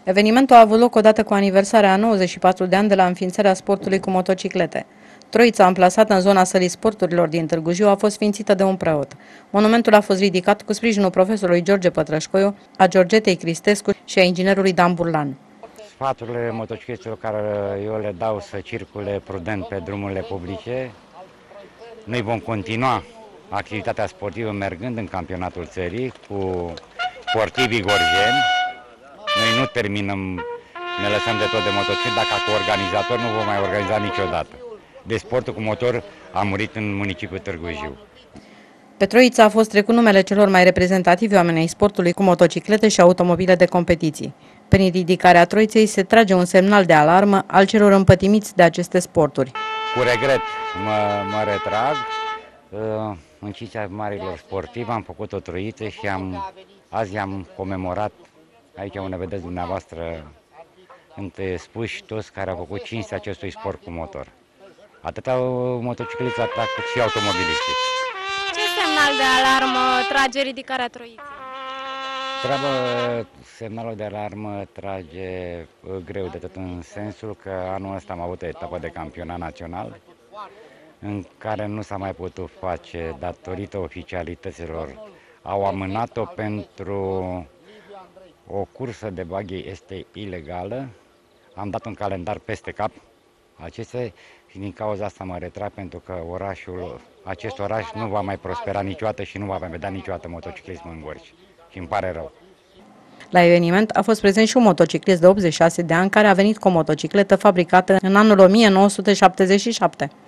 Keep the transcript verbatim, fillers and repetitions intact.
Evenimentul a avut loc odată cu aniversarea a nouăzeci și patru de ani de la înființarea sportului cu motociclete. Troița, amplasată în zona sălii sporturilor din Târgu Jiu, a fost sfințită de un preot. Monumentul a fost ridicat cu sprijinul profesorului George Pătrășcoiu, a Georgetei Cristescu și a inginerului Dan Burlan. Sfaturile motociclistilor care eu le dau să circule prudent pe drumurile publice. Noi vom continua activitatea sportivă mergând în campionatul țării cu sportivii gorjeni. Noi nu terminăm, ne lăsăm de tot de motociclet, dacă ca organizator nu vom mai organiza niciodată. De sportul cu motor a murit în municipiul Târgu Jiu. Pe Troița a fost trecut numele celor mai reprezentativi oameni ai sportului cu motociclete și automobile de competiții. Prin ridicarea Troiței se trage un semnal de alarmă al celor împătimiți de aceste sporturi. Cu regret mă, mă retrag. În cinstea marilor sportivi am făcut o troiță și am, azi am comemorat, aici unde vedeți dumneavoastră, între spuși toți care au făcut cinstea acestui sport cu motor. Atâta motocicliști, atâta cât și automobiliștii. Ce semnal de alarmă trage ridicarea troiței? Treabă, semnalul de alarmă trage greu de tot în sensul că anul ăsta am avut o etapă de campionat național în care nu s-a mai putut face datorită oficialităților. Au amânat-o pentru o cursă de baghi este ilegală. Am dat un calendar peste cap acestea și din cauza asta mă retrag pentru că orașul, acest oraș nu va mai prospera niciodată și nu va mai vedea niciodată motociclism în Gorj. Și îmi pare rău. La eveniment a fost prezent și un motociclist de optzeci și șase de ani care a venit cu o motocicletă fabricată în anul o mie nouă sute șaptezeci și șapte.